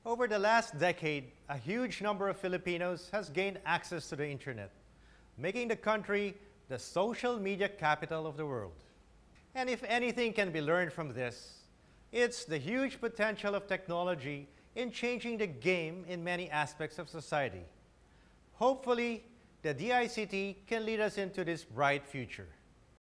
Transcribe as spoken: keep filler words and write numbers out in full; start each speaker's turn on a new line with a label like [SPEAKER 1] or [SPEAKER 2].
[SPEAKER 1] Over the last decade, a huge number of Filipinos has gained access to the internet, making the country the social media capital of the world. And if anything can be learned from this, it's the huge potential of technology in changing the game in many aspects of society. Hopefully, the D I C T can lead us into this bright future.